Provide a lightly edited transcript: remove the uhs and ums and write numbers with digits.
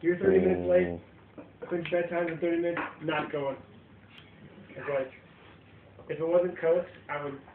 You're 30 minutes late. I couldn't bedtime in 30 minutes. Not going. It's like, if it wasn't coast, I would